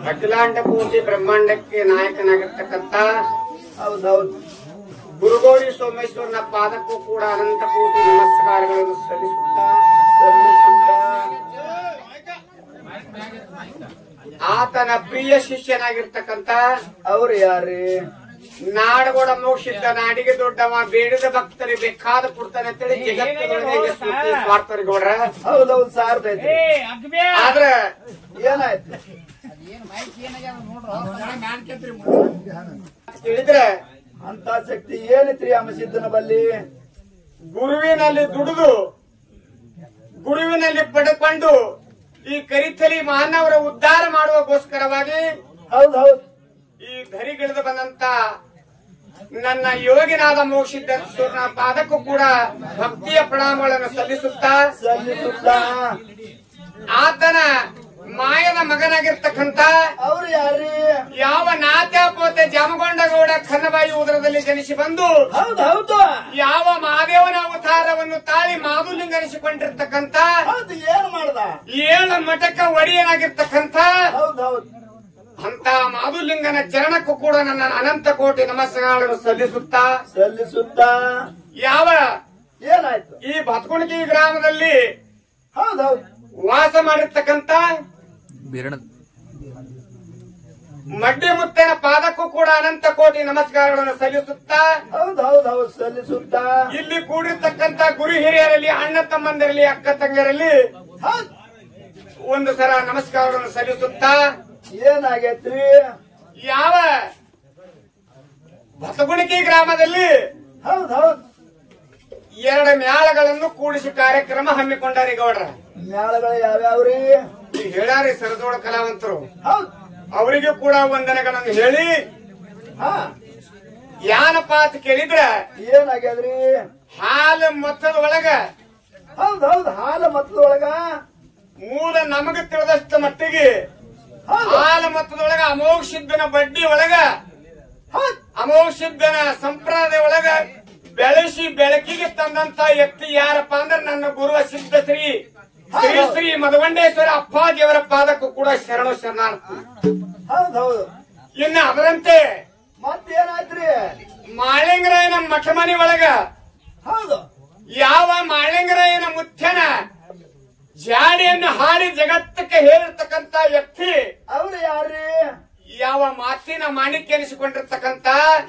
ಅಖಿಲಾಂಡ ಕೋಟಿ ಬ್ರಹ್ಮಾಂಡಕ್ಕೆ ನಾಯಕನಾಗಿರ್ತಕ್ಕಂಥ ಹೌದೌದು ಗುರುಗೌರಿ ಸೋಮೇಶ್ವರನ ಪಾದಕ್ಕೂ ಕೂಡ ಅನಂತ ಕೋಟಿ ನಮಸ್ಕಾರಗಳನ್ನು ಸಲ್ಲಿಸುತ್ತಾ ಆತನ ಪ್ರಿಯ ಶಿಷ್ಯನಾಗಿರ್ತಕ್ಕಂಥ ಅವ್ರು ಯಾರ್ರಿ? ನಾಡಗೋಡ ಮೋಕ್ಷಿದ್ದ ನಾಡಿಗೆ ದೊಡ್ಡವ ಬೇಡದ ಭಕ್ತರಿಗೆ ಬೇಕಾದ ಕೊಡ್ತಾನೆ ಅಂತೇಳಿ ಜಗತ್ತಿನೊಳಗೆ ಸ್ವಾರ್ಥರಿ ಗೌಡ್ರ. ಹೌದೌದು ಸಾರ್ದೈತಿ. ಆದ್ರ ಏನಾಯ್ತು ತಿಳಿದ್ರೆ ಅಂತ ಶಕ್ತಿ ಏನಿತ್ರಿ ಅಮಸಿದ್ದನ ಬಲ್ಲಿ? ಗುರುವಿನಲ್ಲಿ ದುಡಿದು ಗುರುವಿನಲ್ಲಿ ಪಡೆದುಕೊಂಡು ಈ ಕರಿಥಲಿ ಮಾನವರ ಉದ್ಧಾರ ಮಾಡುವಗೋಸ್ಕರವಾಗಿ ಹೌದೌದು ಈ ಧರಿಗಿಳಿದು ಬಂದಂತ ನನ್ನ ಯೋಗಿನಾದ ಮೋಕ್ಷಿದ್ದೇಶ್ವರನ ಪಾದಕ್ಕೂ ಕೂಡ ಭಕ್ತಿಯ ಪ್ರಣಾಮಗಳನ್ನು ಸಲ್ಲಿಸುತ್ತಾ ಆತನ ಮಾಯನ ಮಗನಾಗಿರ್ತಕ್ಕಂಥ ಅವ್ರು ಯಾರ್ರಿ? ಯಾವ ನಾತ್ಯಾಪೋತೆ ಜಾಮಗೊಂಡಗೌಡ ಖನ್ನಬಾಯಿ ಉದರದಲ್ಲಿ ಜನಿಸಿ ಬಂದು ಹೌದೌದು ಯಾವ ಮಹಾದೇವನ ಅವತಾರವನ್ನು ತಾಳಿ ಮಾಧುಲಿಂಗನಿಸಿಕೊಂಡಿರ್ತಕ್ಕಂಥ ಹೌದು ಏನ್ ಮಾಡ್ದ? 7 ಮಠಕ ಒಡೆಯನಾಗಿರ್ತಕ್ಕಂಥ ಹೌದೌದು ಅಂತ ಮಾಧುಲಿಂಗನ ಚರಣಕ್ಕೂ ಕೂಡ ನನ್ನ ಅನಂತ ಕೋಟಿ ನಮಸ್ಕಾರಗಳನ್ನು ಸಲ್ಲಿಸುತ್ತಾ ಯಾವ ಏನಾಯ್ತು? ಈ ಬತ್ಕುಣಗಿ ಗ್ರಾಮದಲ್ಲಿ ಹೌದೌದು ವಾಸ ಮಾಡಿರ್ತಕ್ಕಂಥ ಮಡ್ಡಿ ಮುತ್ತನ ಪಾದಕ್ಕೂ ಕೂಡ ಅನಂತ ಕೋಟಿ ನಮಸ್ಕಾರಗಳನ್ನು ಸಲ್ಲಿಸುತ್ತಾ ಹೌದೌದು ಸಲ್ಲಿಸುತ್ತಾ ಇಲ್ಲಿ ಕೂಡಿರ್ತಕ್ಕಂಥ ಗುರು ಹಿರಿಯರಲ್ಲಿ ಅಣ್ಣ ತಮ್ಮಂದಿರಲಿ ಅಕ್ಕ ತಂಗಿಯರಲ್ಲಿ ಒಂದು ಸಲ ನಮಸ್ಕಾರಗಳನ್ನು ಸಲ್ಲಿಸುತ್ತಾ ಏನಾಗೈತ್ರಿ? ಯಾವ ಬಸಗುಣಿಕಿ ಗ್ರಾಮದಲ್ಲಿ ಹೌದೌದು 2 ಮ್ಯಾಳಗಳನ್ನು ಕೂಡಿಸಿ ಕಾರ್ಯಕ್ರಮ ಹಮ್ಮಿಕೊಂಡಾರಿ ಗೌಡ್ರ. ಮ್ಯಾಳಗಳು ಯಾವ್ಯಾವ್ರಿ? ಈಗ ಹೇಳಾರಿ ಸರದೋಳ ಕಲಾವಂತರು, ಹೌದು ಅವರಿಗೂ ಕೂಡ ವಂದನೆಗಳನ್ನು ಹೇಳಿ ಹಾ ಯಾನಪ್ಪ ಅಂತ ಕೇಳಿದ್ರ ಏನಾಗ್ಯದ್ರಿ? ಹಾಲು ಮೊತ್ತದ ಒಳಗ ಹೌದೌದು ಹಾಲು ಮತ್ತದೊಳಗ ಮೂಲ ನಮಗೆ ತಿಳಿದಷ್ಟು ಮಟ್ಟಿಗೆ ಹಾಲು ಮೊತ್ತದೊಳಗ ಅಮೋಘ ಸಿದ್ಧನ ಬಡ್ಡಿ ಒಳಗ ಅಮೋಘ ಸಿದ್ಧನ ಸಂಪ್ರದಾಯ ಒಳಗ ಬೆಳೆಸಿ ಬೆಳಕಿಗೆ ತಂದಂತ ವ್ಯಕ್ತಿ ಯಾರಪ್ಪ ಅಂದ್ರೆ ನನ್ನ ಗುರುವ ಸಿದ್ಧ ಶ್ರೀ ಶ್ರೀ ಮಧುವಂಡೇಶ್ವರ ಅಪ್ಪಾಜಿಯವರ ಪಾದಕ್ಕೂ ಕೂಡ ಶರಣು ಶರಣಾರ್ಥಿ. ಹೌದೌದು ಇನ್ನು ಅದರಂತೆ ಮತ್ತೇನಾಯ್ತ್ರಿ? ಮಾಳಿಂಗರಾಯನ ಮಠಮನಿ ಒಳಗ ಹೌದು ಯಾವ ಮಾಳಿಂಗರಾಯನ ಮುತ್ಯನ ಜಾಡಿಯನ್ನು ಹಾಡಿ ಜಗತ್ತಕ್ಕೆ ಹೇಳಿರ್ತಕ್ಕಂತ ವ್ಯಕ್ತಿ ಅವ್ರು ಯಾರ್ರಿ? ಯಾವ ಮಾತಿನ ಮಾಣಿಕ್ಯ ಎನಿಸಿಕೊಂಡಿರ್ತಕ್ಕಂತ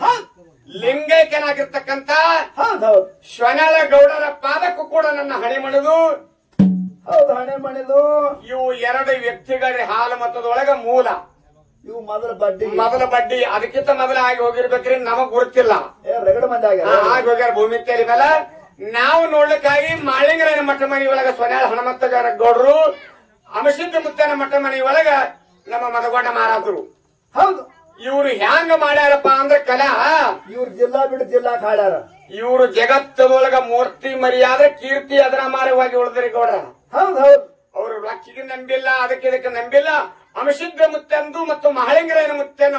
ಲಿಂಗೈಕ್ಯನಾಗಿರ್ತಕ್ಕಂತ ಹೌದೌದು ಶ್ವನಾಳ ಗೌಡರ ಪಾದಕ್ಕೂ ಕೂಡ ನನ್ನ ಹಣೆ ಮಾಡಿದು. ಹೌದು ಹಣೆ ಮಣಿದು ಇವು 2 ವ್ಯಕ್ತಿಗಳ ಹಾಲು ಮತದೊಳಗ ಮೂಲ. ಇವು ಮೊದಲ ಬಡ್ಡಿ ಅದಕ್ಕಿಂತ ಮೊದಲ ಆಗಿ ಹೋಗಿರ್ಬೇಕ್ರಿ, ನಮಗ್ ಗುರುತಿಲ್ಲ. ರಗಡ ಮಂದಿ ಆಗಿ ಹೋಗ್ಯಾರ ಭೂಮಿ ತಲೆ ಮೇಲೆ. ನಾವು ನೋಡ್ಲಿಕ್ಕಾಗಿ ಮಾಳಿಂಗರಾಯನ ಮಠ ಮನಿ ಒಳಗ ಸೊನ್ಯಾಳ ಹನುಮಂತ ಗೌಡರು, ಅಮಸಿದ್ಧ ಮುತ್ತನ ಮಠ ಮನಿ ಒಳಗ ನಮ್ಮ ಮದಗೊಂಡ ಮಾರಾದ್ರು. ಹೌದು ಇವ್ರು ಹ್ಯಾಂಗ ಮಾಡ್ಯಾರಪ್ಪ ಅಂದ್ರೆ ಕಲಾ ಇವ್ರು ಜಿಲ್ಲಾ ಬಿಡು ಜಿಲ್ಲಾ ಕಾಡ್ಯಾರ. ಇವರು ಜಗತ್ತದೊಳಗ ಮೂರ್ತಿ ಮರ್ಯಾದ ಕೀರ್ತಿ ಅದರ ಮಾರವಾಗಿ ಉಳಿದ್ರಿ ಗೌಡ್ರ. ಹೌದೌದು ಅವರು ಲಕ್ಕಿಗೆ ನಂಬಿಲ್ಲ, ಅದಕ್ಕೆ ಇದಕ್ಕೆ ನಂಬಿಲ್ಲ. ಅಮಸಿದ್ಧ ಮುತ್ತೆಂದು ಮತ್ತು ಮಹಾಳಿಂಗರಾಯನ ಮುತ್ತೆನು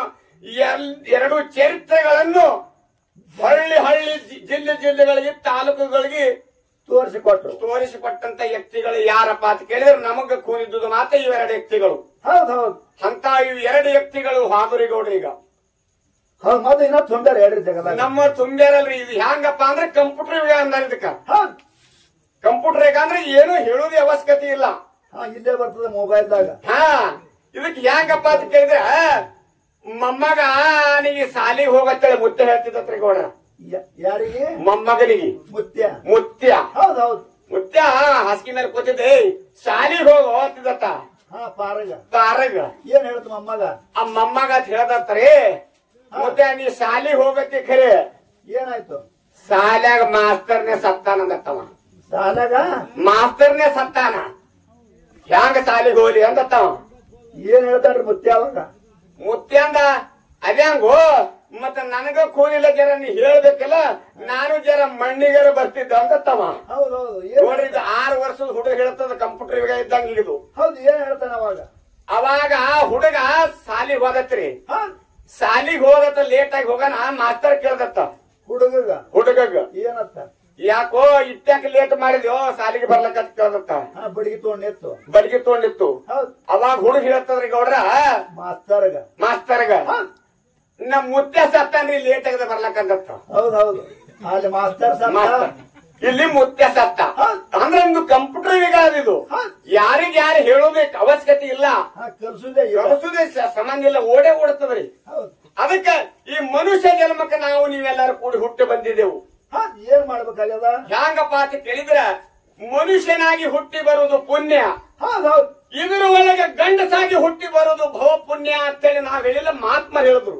2 ಚರಿತ್ರೆಗಳನ್ನು ಹಳ್ಳಿ ಜಿಲ್ಲೆಗಳಿಗೆ ತಾಲೂಕುಗಳಿಗೆ ತೋರಿಸಿಕೊಟ್ಟಂತ ವ್ಯಕ್ತಿಗಳು ಯಾರಪ್ಪ ಅಂತ ಕೇಳಿದ್ರೆ ನಮಗ ಕೂನಿದ್ದು ಮಾತ್ರ ಇವ್ 2 ವ್ಯಕ್ತಿಗಳು. ಹೌದೌದು ಅಂತ ಇವ್ 2 ವ್ಯಕ್ತಿಗಳು ಹಾದುರಿ ಗೌಡ್ರಿ. ಈಗ ಹೌದು ಮತ್ತೆ ಇನ್ನ ತುಂಬ್ಯಾರ ಹೇಳ್ರಿ ಜಗದಾಗ ನಮ್ಮ ತುಂಬ್ಯಾರಲ್ರಿ. ಇದು ಹ್ಯಾಂಗಪ್ಪ ಅಂದ್ರೆ ಕಂಪ್ಯೂಟರ್ ಯುಗ ಅಂದ ಇದಕ್ಕ. ಕಂಪ್ಯೂಟರ್ ಯುಗ ಅಂದ್ರೆ ಏನು ಹೇಳುವುದೇ ಅವಶ್ಯಕತೆ ಇಲ್ಲ. ಇಲ್ಲೇ ಬರ್ತದೆ ಮೊಬೈಲ್ದಾಗ. ಇದಕ್ಕೆ ಹ್ಯಾಂಗಪ್ಪ ಅಂತ ಕೇಳಿದ್ರೆ ಮೊಮ್ಮಗ ನೀಗೆ ಸಾಲಿಗೆ ಹೋಗತ್ತೇಳಿ ಮುತ್ಯ ಹೇಳ್ತಿದ್ರಿ ಗೌಡ್ರ. ಯಾರಿಗೆ? ಮೊಮ್ಮಗನಿಗೆ ಮುತ್ಯ. ಹೌದೌದು ಮುತ್ಯ ಹಾಸಿಗೆ ಮೇಲೆ ಕೂತಿದ್ದೆ, ಶಾಲಿಗೆ ಹೋಗು ಅಂತಿದತ್ತ. ಪಾರಗ ಏನ್ ಹೇಳ್ತ ಮೊಮ್ಮಗ? ಆ ಮೊಮ್ಮಗ ಅಂತ ಹೇಳ್ದತ್ರಿ. ಮುತ್ಯ ನೀ ಶಾಲಿಗೆ ಹೋಗತ್ತೆ ಖರೆ, ಏನಾಯ್ತು? ಶಾಲ್ಯಾಗ ಮಾಸ್ತರ್ನೇ ಸತ್ತಾನಂದತ್ತವ. ಶಾಲ್ಯಾಗ ಮಾಸ್ತರ್ನೇ ಸತ್ತಾನ, ಹ್ಯಾಂಗ ಶಾಲಿಗೆ ಹೋಗ್ಲಿ ಅಂದತ್ತವ. ಏನ್ ಹೇಳ್ತಾನ್ರಿ ಮುತ್ಯ ಅವಾಗ? ಮುತ್ಯ ಅಂದ ಅದ್ಯಾಂಗೋ ಮತ್ತ ನನಗ ಕೂಲಿಲ್ಲ, ಜರ ನೀ ಹೇಳ್ಬೇಕಲ್ಲ, ನಾನು ಜರ ಮಣ್ಣಿಗರ ಬರ್ತಿದ್ದ ಅಂದತ್ತವ. ಹೌದೌದು ನೋಡ್ರಿ, 6 ವರ್ಷದ ಹುಡುಗ ಹೇಳ್ತದ ಕಂಪ್ಯೂಟರ್ ಯುಗ ಇದ್ದಂಗ ಇದು. ಹೌದು ಏನ್ ಹೇಳ್ತಾನ ಅವಾಗ? ಅವಾಗ ಹುಡುಗ ಸಾಲಿಗೆ ಹೋದತ್ರಿ. ಸಾಲಿಗೆ ಹೋದತ್ತ ಲೇಟ್ ಆಗಿ ಹೋಗಣ ಮಾಸ್ತರ್ ಕೇಳ್ದತ್ತ ಹುಡುಗಗ ಏನತ್ತ? ಯಾಕೋ ಇಟ್ಟಾಕ ಲೇಟ್ ಮಾಡಿದ್ಯೋ ಸಾಲಿಗೆ ಬರ್ಲಕ್ಕ ಕೇಳದತ್ತ ಬಡಿಗೆ ತಗೊಂಡಿತ್ತು ಬಡ್ಗಿ ತಗೊಂಡಿತ್ತು. ಹೌದ್ ಅವಾಗ ಹುಡುಗ ಹೇಳ್ತದ್ರಿ ಗೌಡ್ರ ಮಾಸ್ತರ್ಗ ನಮ್ ಮುತ್ಯ ಸತ್ತಾನ್ರಿ ಲೇಟ್ ಆಗದ ಬರ್ಲಕ್ಕಂತ. ಹೌದು ಅಲ್ಲಿ ಮಾಸ್ತರ್ ಮಾಸ್ತರ್ ಇಲ್ಲಿ ಮುತ್ಯ ಸತ್ತ ಅಂದ್ರೆ ಒಂದು ಕಂಪ್ಯೂಟರ್ ಯುಗ ಅದು. ಯಾರಿಗ ಯಾರು ಹೇಳೋದಕ್ಕೆ ಅವಶ್ಯಕತೆ ಇಲ್ಲ, ಕಲಿಸುದೇ ಸಂಬಂಧ ಇಲ್ಲ, ಓಡೇ ಓಡ್ತದ್ರಿ. ಅದಕ್ಕೆ ಈ ಮನುಷ್ಯ ಜನ್ಮಕ್ಕೆ ನಾವು ನೀವೆಲ್ಲರೂ ಕೂಡಿ ಹುಟ್ಟಿ ಬಂದಿದ್ದೆವು. ಏನ್ ಮಾಡ್ಬೇಕಾಗ್ಯದ ಹ್ಯಾಂಗಪ್ಪ ಅಂತ ಕೇಳಿದ್ರ ಮನುಷ್ಯನಾಗಿ ಹುಟ್ಟಿ ಬರುವುದು ಪುಣ್ಯ, ಇದರ ಒಳಗೆ ಗಂಡಸಾಗಿ ಹುಟ್ಟಿ ಬರುವುದು ಭವ ಪುಣ್ಯ ಅಂತೇಳಿ ನಾವ್ ಹೇಳಿಲ್ಲ, ಮಹಾತ್ಮ ಹೇಳಿದ್ರು.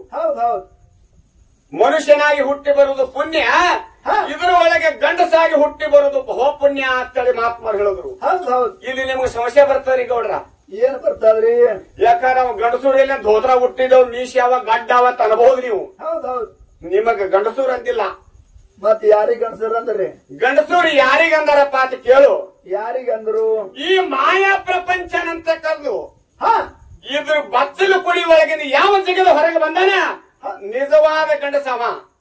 ಮನುಷ್ಯನಾಗಿ ಹುಟ್ಟಿ ಬರುವುದು ಪುಣ್ಯ, ಇದರ ಒಳಗೆ ಗಂಡಸಾಗಿ ಹುಟ್ಟಿ ಬರುವುದು ಭವ ಪುಣ್ಯ ಅಂತೇಳಿ ಮಹಾತ್ಮರು ಹೇಳಿದ್ರು. ಇಲ್ಲಿ ನಿಮ್ಗೆ ಸಮಸ್ಯೆ ಬರ್ತದ್ರಿ ಗೌಡ್ರ. ಏನ್ ಬರ್ತದ್ರಿ? ಯಾಕಂದ್ರೆ ನಾವು ಗಂಡಸೂರಲ್ಲಿ ಧೋತ್ರ ಹುಟ್ಟಿದವ್ ಮೀಶಾವ ಗಡ್ಡಾವ ಅಂತ ಅನ್ಬಹುದು ನೀವು. ನಿಮಗ ಗಂಡಸೂರ್ ಅಂತಿಲ್ಲ. ಮತ್ ಯಾರಿಗ ಗಂಡಸೂರ್ ಅಂದ್ರಿ? ಗಂಡಸೂರು ಯಾರಿಗಂದಾರಪ್ಪ ಅಂತ ಕೇಳು. ಯಾರಿಗಂದ್ರು? ಈ ಮಾಯಾ ಪ್ರಪಂಚ ಅಂತ ಕರೆದು ಇದ್ರ ಬಚ್ಚಲು ಕುಡಿ ಒಳಗಿನ ಯಾವ ಜಗದ ಹೊರಗೆ ಬಂದಾನ ನಿಜವಾದ ಗಂಡಸವ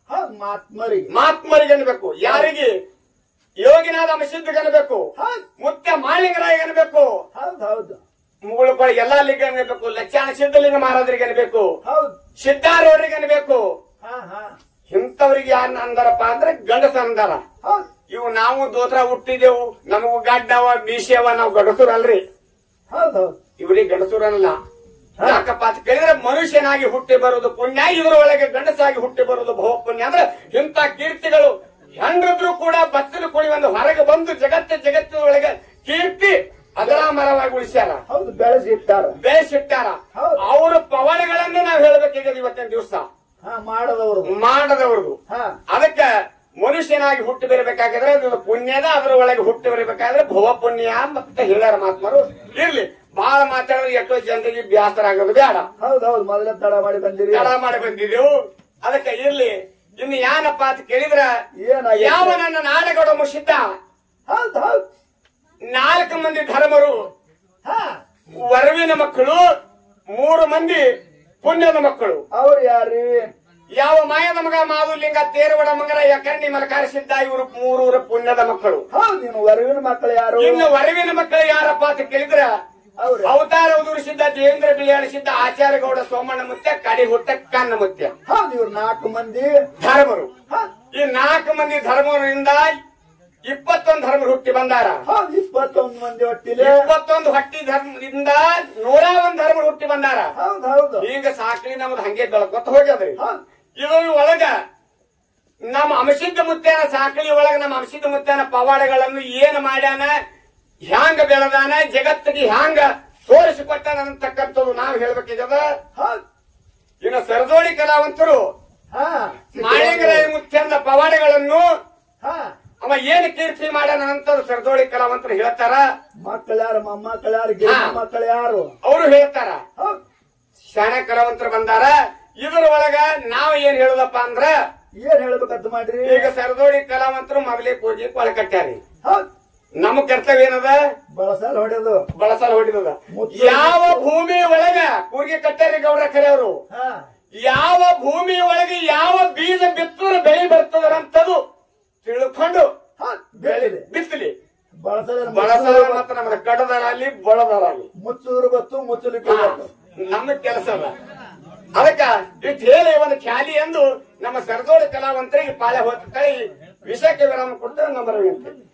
ಮಹಾತ್ಮರಿಗೆ ಅನ್ಬೇಕು. ಯಾರಿಗೆ? ಯೋಗಿನಾದ ಅಮಸಿದ್ಧಗೆ ಅನ್ಬೇಕು, ಮುತ್ಯ ಮಾಳಿಂಗರಾಯಿಗೆ ಅನ್ಬೇಕು, ಮುಗುಳುಗಳು ಎಲ್ಲಾ ಲಿಂಗ ಅನ್ಬೇಕು, ಲಕ್ಷಾಣ ಸಿದ್ಧಲಿಂಗ ಮಹಾರಾಜರಿಗೆ ಅನ್ಬೇಕು, ಸಿದ್ಧಾರೂಢರಿಗೆ ಅನ್ಬೇಕು. ಇಂಥವ್ರಿಗೆ ಯಾರು ಅಂದಾರಪ್ಪ ಅಂದ್ರೆ ಗಂಡಸ ಅಂದಾರ. ಇವು ನಾವು ದೋತ್ರ ಹುಟ್ಟಿದೆವು, ನಮಗೂ ಗಡ್ಡವ ಮೀಸೆವ, ನಾವು ಗಂಡಸೂರಲ್ರಿ. ಇವ್ರಿಗೆ ಗಂಡಸೂರಲ್ಲ. ಯಾಕಪ್ಪ ಅಂತ ಕೇಳಿದ್ರೆ ಮನುಷ್ಯನಾಗಿ ಹುಟ್ಟಿ ಬರುವುದು ಪುಣ್ಯ, ಇದರ ಒಳಗೆ ಗಂಡಸಾಗಿ ಹುಟ್ಟಿ ಬರುವುದು ಬಹು ಪುಣ್ಯ. ಅಂದ್ರೆ ಇಂಥ ಕೀರ್ತಿಗಳು ಹೆಂಡ್ರಿದ್ರು ಕೂಡ ಬಚ್ಚಲು ಕುಳಿ ಒಂದು ಹೊರಗೆ ಬಂದು ಜಗತ್ತಿನ ಒಳಗೆ ಕೀರ್ತಿ ಅಜರಾಮರವಾಗಿ ಉಳಿಸ್ಯಾರ, ಬೆಳೆಸಿಟ್ಟಾರ. ಅವರ ಪವಾಡಗಳನ್ನು ನಾವು ಹೇಳ್ಬೇಕಾಗಿದೆ ಇವತ್ತಿನ ದಿವಸ ಮಾಡದವ್ರದು. ಅದಕ್ಕೆ ಮನುಷ್ಯನಾಗಿ ಹುಟ್ಟಿ ಬರಬೇಕಾದ್ರೆ ಅದು ಪುಣ್ಯದ, ಅದರ ಒಳಗೆ ಹುಟ್ಟಿ ಬರಬೇಕಾದ್ರೆ ಭವ ಪುಣ್ಯ ಮತ್ತೆ ಹೇಳ್ಯಾರ ಮಹಾತ್ಮರು. ಇರ್ಲಿ, ಬಹಳ ಮಾತಾಡೋದು ಎಷ್ಟೋ ಜನರಿಗೆ ಬ್ಯಾಸರ ಆಗೋದು ಬೇಡ. ಮೊದಲೇ ತಡ ಮಾಡಿ ಬಂದಿದ್ದೆವು. ಅದಕ್ಕೆ ಇರ್ಲಿ. ಇನ್ನು ಏನಪ್ಪ ಅಂತ ಕೇಳಿದ್ರ ಯಾವ ನನ್ನ ನಾಡಗೌಡ ಮುಷಿದ್ದ 4 ಮಂದಿ ಧರ್ಮರು, ವರವಿನ ಮಕ್ಕಳು, 3 ಮಂದಿ ಪುಣ್ಯದ ಮಕ್ಕಳು. ಅವ್ರು ಯಾರು? ಯಾವ ಮಾಯದ ಮಗ ಮಾಧುಲಿಂಗ, ತೇರವಡ ಮಂಗರ, ಯಕರ್ಣಿ ಮಲಕಾರಿಸಿದ್ದ, ಇವರು 3 ಪುಣ್ಯದ ಮಕ್ಕಳು. ವರವಿನ ಮಕ್ಕಳು ಯಾರು? ಇನ್ನು ವರವಿನ ಮಕ್ಕಳು ಯಾರಪ್ಪ ಅಂತ ಕೇಳಿದ್ರ ಅವತಾರ ಉದುರಿಸಿದ್ದ, ದೇವೇಂದ್ರ ಬಿಳಿಯಾಡಿಸಿದ್ದ, ಆಚಾರ್ಯಗೌಡ, ಸೋಮಣ್ಣ ಮುತ್ಯ, ಕಡಿ ಹುಟ್ಟ ಕನ್ನ ಮುತ್ಯ. ಇವ್ರು 4 ಮಂದಿ ಧರ್ಮರು. ಈ 4 ಮಂದಿ ಧರ್ಮರಿಂದ 21 ಧರ್ಮರು ಹುಟ್ಟಿ ಬಂದಾರ. 21 ಮಂದಿ ಹೊಟ್ಟಿಲೆ 21 ಹೊಟ್ಟಿ ಧರ್ಮದಿಂದ 101 ಧರ್ಮರು ಹುಟ್ಟಿ ಬಂದಾರ. ಈಗ ಸಾಕ್ಲಿ ನಮ್ದು ಹಂಗೆ ಬೆಳಕೊತ್ತ ಹೋಗ್ಯದ್ರಿ. ಇದ್ರ ಒಳಗ ನಮ್ಮ ಅಂಶಿದ್ದ ಮುತ್ಯಾನ ಸಾಕಳಿ ಒಳಗ ನಮ್ಮ ಅಂಶಿದ್ದ ಮುತ್ಯಾನ ಪವಾಡಗಳನ್ನು ಏನ್ ಮಾಡ್ಯಾನ, ಹ್ಯಾಂಗ ಬೆಳೆದಾನ, ಜಗತ್ತಿಗೆ ಹ್ಯಾಂಗ ತೋರಿಸಿಕೊಟ್ಟಾನ ಅಂತಕ್ಕಂಥದ್ದು ನಾವು ಹೇಳ್ಬೇಕಿದ. ಇನ್ನು ಸರದೋಡಿ ಕಲಾವಂತರು ಮಾಳಿಂಗರಾಯ ಮುತ್ಯನ ಪವಾಡಗಳನ್ನು ಅವ ಏನು ಕೀರ್ತಿ ಮಾಡ್ಯಾನ ಅಂತ ಸರದೋಡಿ ಕಲಾವಂತರು ಹೇಳ್ತಾರ. ಮಕ್ಕಳ್ಯಾರು, ಮೊಮ್ಮಕ್ಕಳ್ಯಾರು, ಮಕ್ಕಳು ಯಾರು ಅವರು ಹೇಳ್ತಾರ. ಶಾಣೆ ಕಲಾವಂತರು ಬಂದಾರ. ಇದ್ರ ಒಳಗ ನಾವು ಏನ್ ಹೇಳುದಪ್ಪ ಅಂದ್ರ ಏನ್ ಹೇಳ್ಬೇಕಂತ ಮಾಡ್ರಿ. ಈಗ ಸರದೋಡಿ ಕಲಾವಂತರು ಮೊದಲೇ ಕೂಗಿ ಕೊಳ ಕಟ್ಟ್ಯಾರಿ. ನಮ್ಮ ಕರ್ತವ್ಯ ಏನದ? ಬಳಸಲ್ ಹೊಡಿದದ. ಯಾವ ಭೂಮಿ ಒಳಗ ಕೂರ್ಗೆ ಕಟ್ಟ್ಯಾರಿ ಗೌಡ್ರ ಖರೆ ಅವರು. ಯಾವ ಭೂಮಿ ಒಳಗೆ ಯಾವ ಬೀಜ ಬಿತ್ತೂರ ಬೆಳೆ ಬರ್ತದಂತದು ತಿಳ್ಕೊಂಡು ಬಿತ್ತಲಿ. ಬಳಸಲ ಮಾತ್ರ ನಮ್ಮ ಕಡದಾರಲ್ಲಿ ಬಳದಾರಲ್ಲಿ ಮುಚ್ಚೂರು ಗೊತ್ತು, ಮುಚ್ಚಲಿಕ್ಕೆ ನಮ್ಮ ಕೆಲಸ ಅದ. ಅದಕ್ಕ ಇಟ್ಟು ಹೇಳಿ ಒಂದು ಖ್ಯಾಲಿ ಎಂದು ನಮ್ಮ ಸರದೋಡಿ ಕಲಾವಂತರಿಗೆ ಪಾಳೆ ಹೊತ್ತ ವಿಷಯಕ್ಕೆ ವಿರಾಮ ಕೊಡ್ತಾರೆ. ನಂಬರ್